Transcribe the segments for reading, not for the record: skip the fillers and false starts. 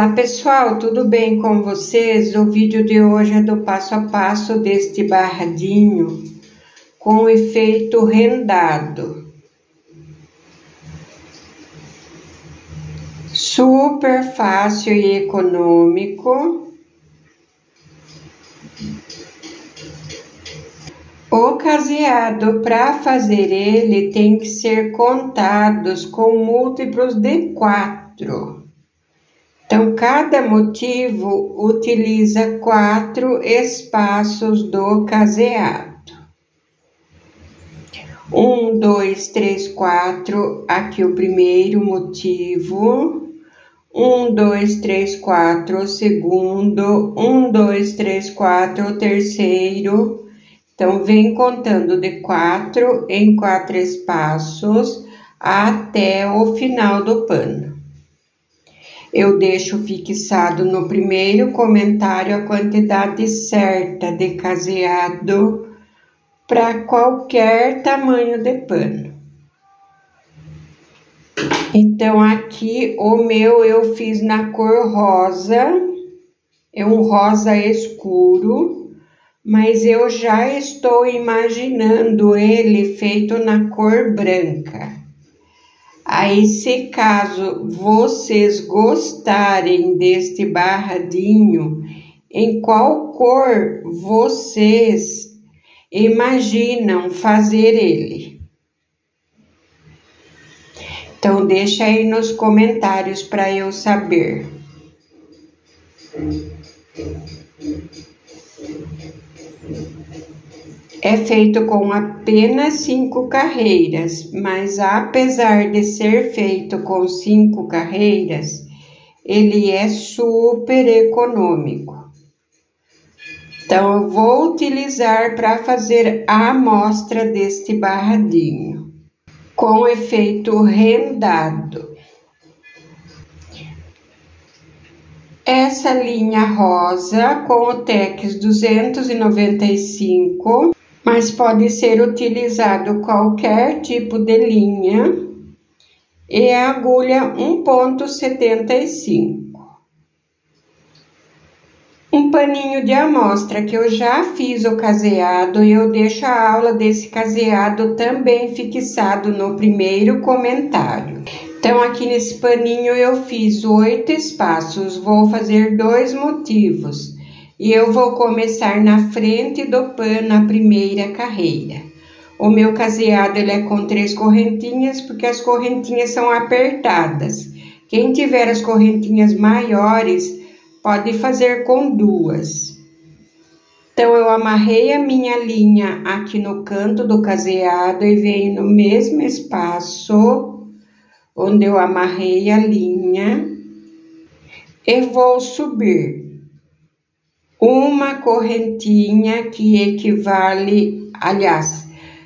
Olá pessoal, tudo bem com vocês? O vídeo de hoje é do passo a passo deste barradinho com efeito rendado. Super fácil e econômico. O caseado, para fazer ele, tem que ser contados com múltiplos de 4. Então, cada motivo utiliza 4 espaços do caseado. 1, 2, 3, 4, aqui o primeiro motivo. 1, 2, 3, 4, o segundo. 1, 2, 3, 4, o terceiro. Então, vem contando de 4 em 4 espaços até o final do pano. Eu deixo fixado no primeiro comentário a quantidade certa de caseado para qualquer tamanho de pano. Então, aqui o meu eu fiz na cor rosa, é um rosa escuro, mas eu já estou imaginando ele feito na cor branca. Aí, se caso vocês gostarem deste barradinho, em qual cor vocês imaginam fazer ele? Então, deixa aí nos comentários para eu saber. É feito com apenas 5 carreiras, mas apesar de ser feito com 5 carreiras, ele é super econômico. Então, eu vou utilizar para fazer a amostra deste barradinho, com efeito rendado. Essa linha rosa com o Tex 295, mas pode ser utilizado qualquer tipo de linha, e a agulha 1,75. Um paninho de amostra que eu já fiz o caseado e eu deixo a aula desse caseado também fixado no primeiro comentário. Então, aqui nesse paninho eu fiz 8 espaços, vou fazer 2 motivos. E eu vou começar na frente do pano a primeira carreira. O meu caseado ele é com 3 correntinhas, porque as correntinhas são apertadas. Quem tiver as correntinhas maiores, pode fazer com 2. Então, eu amarrei a minha linha aqui no canto do caseado e venho no mesmo espaço onde eu amarrei a linha e vou subir uma correntinha que equivale, aliás,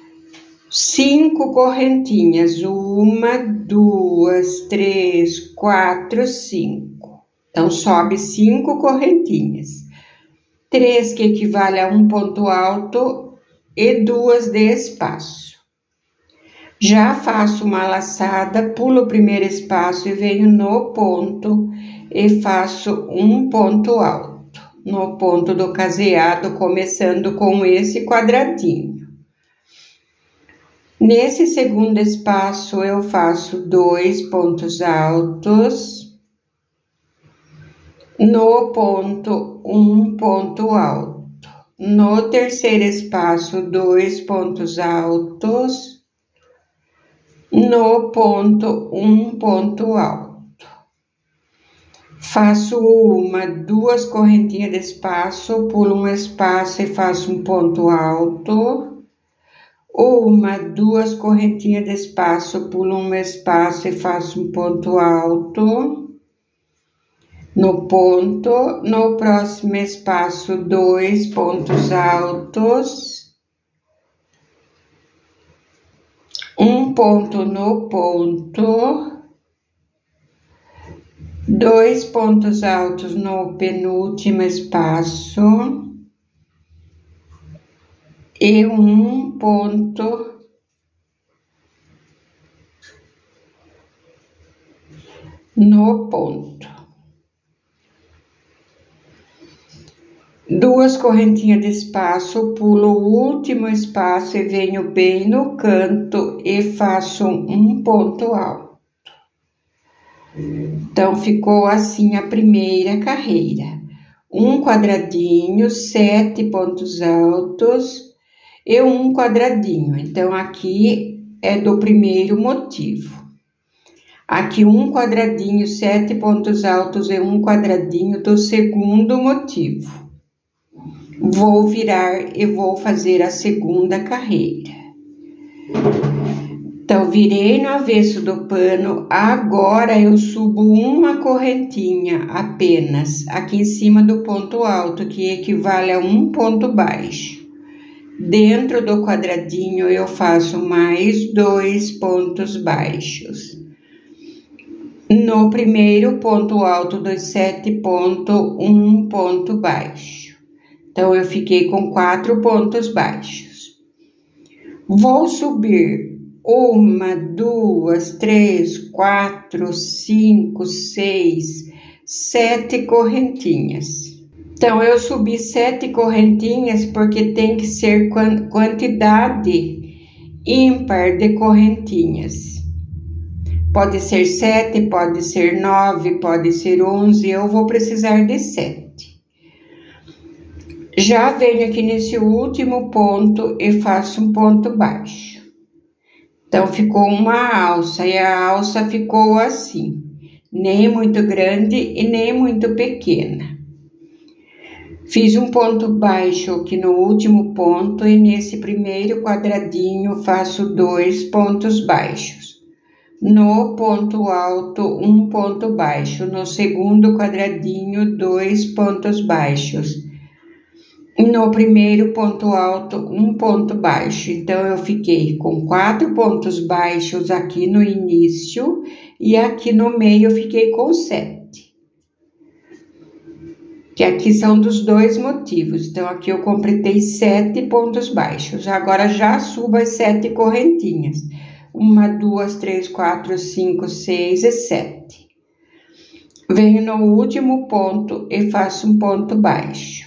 5 correntinhas, 1, 2, 3, 4, 5. Então, sobe 5 correntinhas, 3 que equivale a um ponto alto e 2 de espaço. Já faço uma laçada, pulo o primeiro espaço e venho no ponto e faço um ponto alto no ponto do caseado, começando com esse quadradinho. Nesse segundo espaço, eu faço 2 pontos altos, no ponto, um ponto alto. No terceiro espaço, 2 pontos altos, no ponto, um ponto alto. Faço 1, 2 correntinhas de espaço, pulo um espaço e faço um ponto alto. 1, 2 correntinhas de espaço, pulo um espaço e faço um ponto alto. No ponto, no próximo espaço, 2 pontos altos. Um ponto no ponto. 2 pontos altos no penúltimo espaço e um ponto no ponto. 2 correntinhas de espaço, pulo o último espaço e venho bem no canto e faço um ponto alto. Então, ficou assim a primeira carreira. Um quadradinho, 7 pontos altos e um quadradinho. Então, aqui é do primeiro motivo. Aqui um quadradinho, 7 pontos altos e um quadradinho do segundo motivo. Vou virar e vou fazer a segunda carreira. Então, virei no avesso do pano, agora eu subo uma correntinha apenas aqui em cima do ponto alto, que equivale a um ponto baixo. Dentro do quadradinho eu faço mais 2 pontos baixos. No primeiro ponto alto dos 7 pontos, um ponto baixo. Então, eu fiquei com 4 pontos baixos. Vou subir 1, 2, 3, 4, 5, 6, 7 correntinhas. Então, eu subi 7 correntinhas porque tem que ser quantidade ímpar de correntinhas. Pode ser 7, pode ser 9, pode ser 11, eu vou precisar de 7. Já venho aqui nesse último ponto e faço um ponto baixo. Então, ficou uma alça e a alça ficou assim, nem muito grande e nem muito pequena. Fiz um ponto baixo aqui no último ponto e nesse primeiro quadradinho faço 2 pontos baixos. No ponto alto, um ponto baixo. No segundo quadradinho, 2 pontos baixos. No primeiro ponto alto, um ponto baixo. Então, eu fiquei com 4 pontos baixos aqui no início e aqui no meio eu fiquei com 7. Que aqui são dos 2 motivos. Então, aqui eu completei 7 pontos baixos. Agora, já subo as 7 correntinhas. 1, 2, 3, 4, 5, 6 e 7. Venho no último ponto e faço um ponto baixo.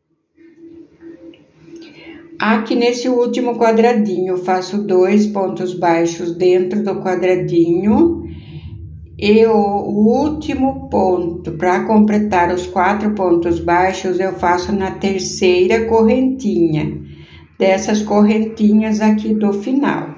Aqui nesse último quadradinho, faço 2 pontos baixos dentro do quadradinho. E o último ponto, para completar os 4 pontos baixos, eu faço na terceira correntinha. Dessas correntinhas aqui do final.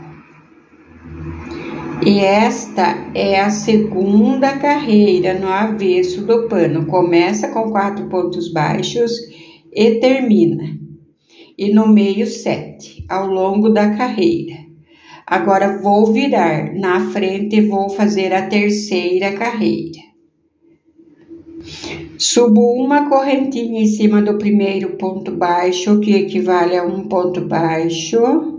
E esta é a segunda carreira no avesso do pano. Começa com 4 pontos baixos e termina. E no meio 7, ao longo da carreira. Agora, vou virar na frente e vou fazer a terceira carreira. Subo uma correntinha em cima do primeiro ponto baixo, que equivale a um ponto baixo.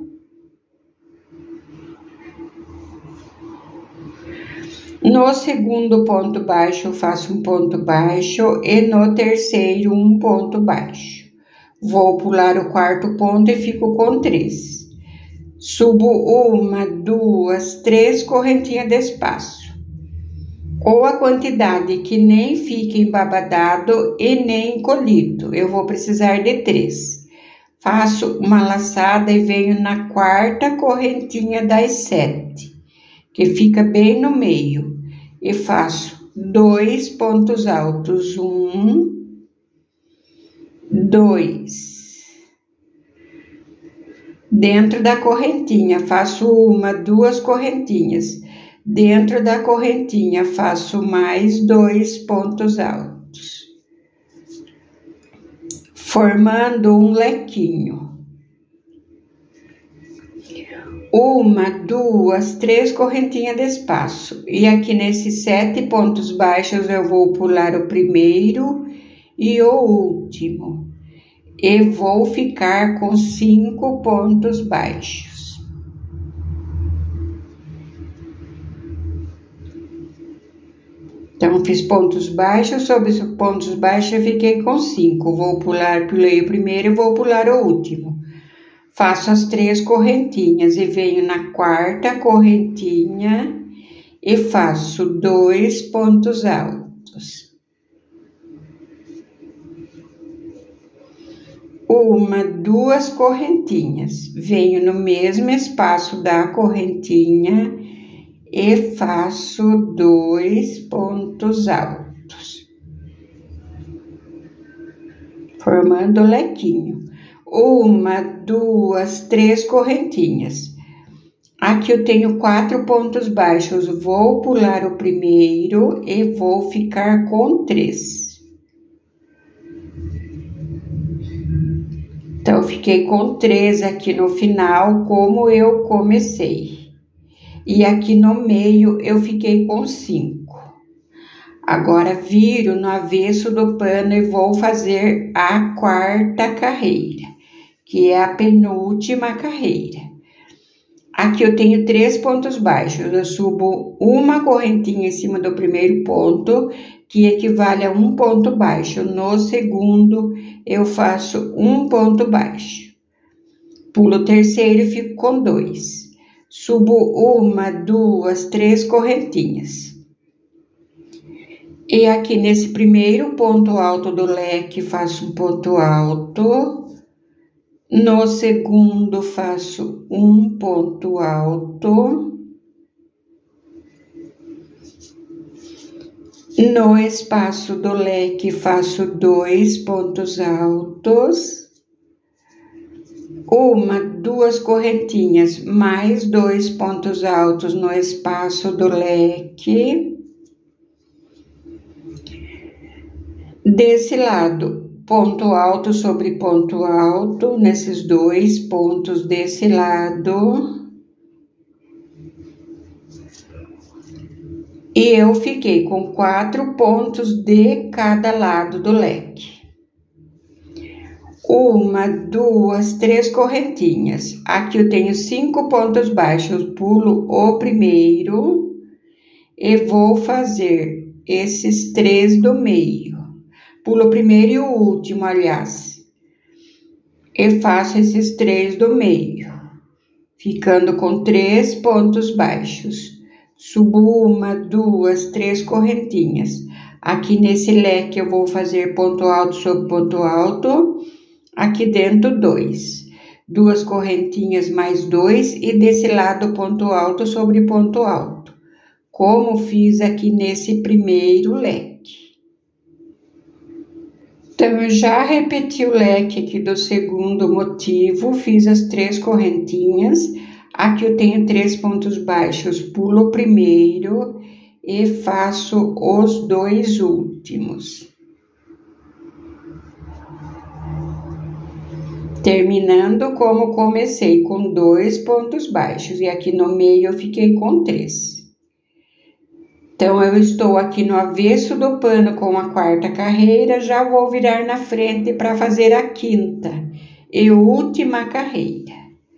No segundo ponto baixo, faço um ponto baixo e no terceiro, um ponto baixo. Vou pular o quarto ponto e fico com 3. Subo 1, 2, 3 correntinhas de espaço. Ou a quantidade que nem fique embabadado e nem encolhido. Eu vou precisar de 3. Faço uma laçada e venho na quarta correntinha das 7, que fica bem no meio. E faço 2 pontos altos, 1, 2. Dentro da correntinha, faço 1, 2 correntinhas. Dentro da correntinha, faço mais 2 pontos altos. Formando um lequinho. 1, 2, 3 correntinhas de espaço. E aqui nesses 7 pontos baixos, eu vou pular o primeiro e o último. E vou ficar com 5 pontos baixos. Então, fiz pontos baixos, sobre os pontos baixos eu fiquei com 5. Pulei o primeiro e vou pular o último. Faço as 3 correntinhas e venho na quarta correntinha e faço 2 pontos altos. uma, duas correntinhas. Venho no mesmo espaço da correntinha e faço 2 pontos altos, formando o lequinho. Uma, duas, três correntinhas. Aqui eu tenho 4 pontos baixos, vou pular o primeiro e vou ficar com 3. Então, fiquei com 3 aqui no final, como eu comecei. E aqui no meio, eu fiquei com 5. Agora, viro no avesso do pano e vou fazer a quarta carreira, que é a penúltima carreira. Aqui eu tenho 3 pontos baixos, eu subo uma correntinha em cima do primeiro ponto, que equivale a 1 ponto baixo. No segundo, eu faço 1 ponto baixo. Pulo o terceiro e fico com 2. Subo uma, duas, 3 correntinhas. E aqui nesse primeiro ponto alto do leque, faço um ponto alto. No segundo, faço 1 ponto alto. No espaço do leque, faço 2 pontos altos. Uma, duas correntinhas, mais 2 pontos altos no espaço do leque. Desse lado, ponto alto sobre ponto alto, nesses 2 pontos desse lado. E eu fiquei com 4 pontos de cada lado do leque. Uma, duas, 3 correntinhas. Aqui eu tenho 5 pontos baixos, pulo o primeiro e vou fazer esses 3 do meio. Pulo o primeiro e o último, aliás. E faço esses 3 do meio, ficando com 3 pontos baixos. Subo uma, duas, 3 correntinhas. Aqui nesse leque eu vou fazer ponto alto sobre ponto alto. Aqui dentro 2. 2 correntinhas mais 2 e desse lado ponto alto sobre ponto alto. Como fiz aqui nesse primeiro leque. Então, eu já repeti o leque aqui do segundo motivo, fiz as 3 correntinhas. Aqui eu tenho 3 pontos baixos, pulo o primeiro e faço os 2 últimos. Terminando como comecei, com 2 pontos baixos, e aqui no meio eu fiquei com 3. Então, eu estou aqui no avesso do pano com a quarta carreira, já vou virar na frente para fazer a quinta e última carreira.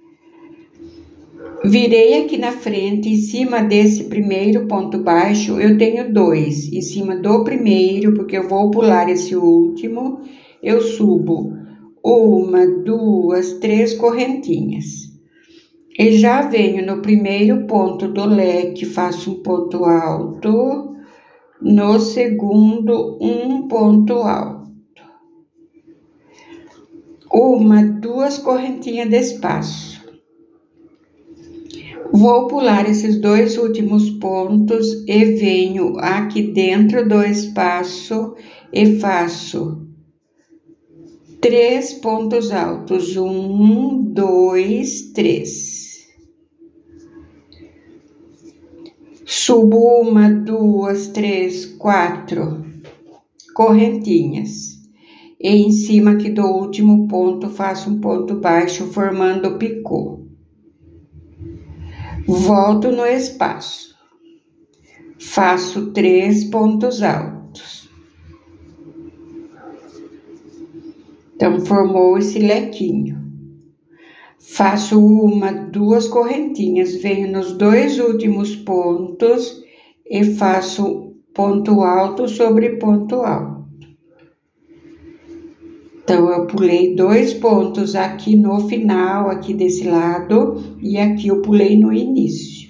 Virei aqui na frente, em cima desse primeiro ponto baixo, eu tenho 2. Em cima do primeiro, porque eu vou pular esse último, eu subo uma, duas, 3 correntinhas. E já venho no primeiro ponto do leque, faço um ponto alto. No segundo, 1 ponto alto. Uma, duas correntinhas de espaço. Vou pular esses 2 últimos pontos e venho aqui dentro do espaço e faço 3 pontos altos. 1, 2, 3. Subo uma, duas, 3, 4 correntinhas. E em cima aqui do último ponto, faço um ponto baixo, formando o picô. Volto no espaço. Faço 3 pontos altos. Então, formou esse lequinho. Faço uma, duas correntinhas, venho nos 2 últimos pontos e faço ponto alto sobre ponto alto. Então, eu pulei 2 pontos aqui no final, aqui desse lado, e aqui eu pulei no início.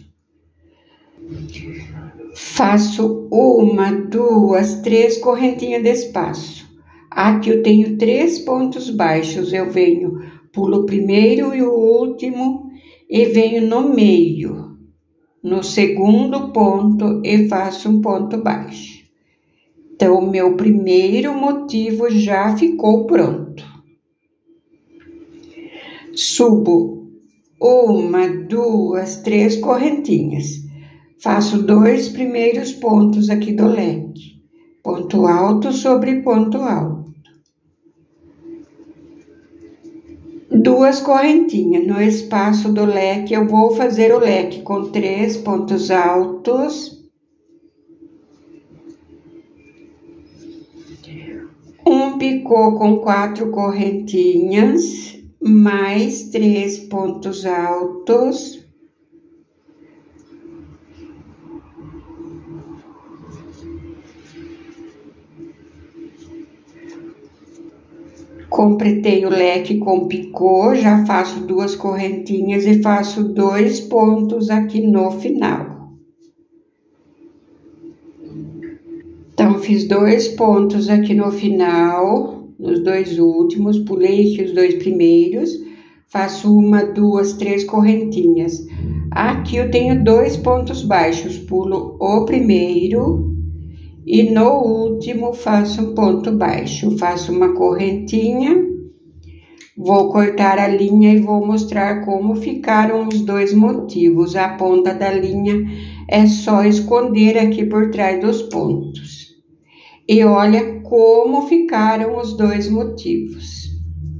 Faço uma, duas, 3 correntinhas de espaço. Aqui eu tenho 3 pontos baixos, eu venho, pulo o primeiro e o último e venho no meio, no segundo ponto e faço um ponto baixo. Então, o meu primeiro motivo já ficou pronto. Subo 1, 2, 3 correntinhas. Faço 2 primeiros pontos aqui do leque. Ponto alto sobre ponto alto. 2 correntinhas. No espaço do leque, eu vou fazer o leque com 3 pontos altos. Um picô com 4 correntinhas, mais 3 pontos altos. Completei o leque com picô, já faço 2 correntinhas e faço 2 pontos aqui no final. Então, fiz 2 pontos aqui no final, nos 2 últimos, pulei aqui os 2 primeiros, faço 1, 2, 3 correntinhas. Aqui eu tenho 2 pontos baixos, pulo o primeiro e no último faço um ponto baixo. Faço uma correntinha, vou cortar a linha e vou mostrar como ficaram os 2 motivos. A ponta da linha é só esconder aqui por trás dos pontos. E olha como ficaram os 2 motivos.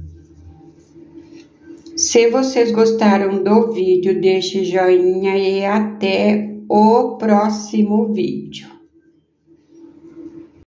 Se vocês gostaram do vídeo, deixe joinha e até o próximo vídeo.